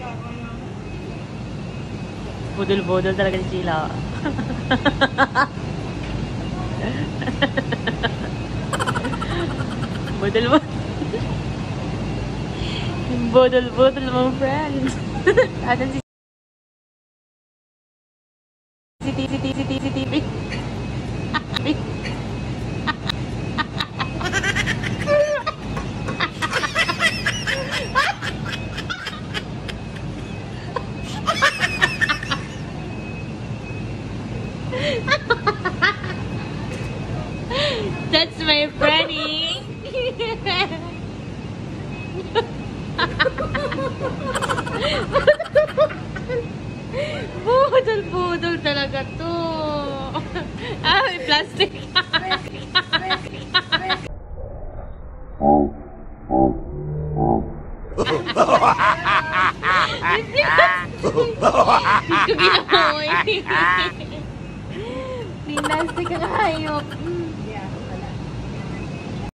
Budol-budol talaga si Sheila. Budol-budol. Budol-budol mga friends. Adan si CCTV. That's my Franny. Budol-budol talaga to. Ah, may plastic. Hindi ko ginawa eh. Plastic ang hayop.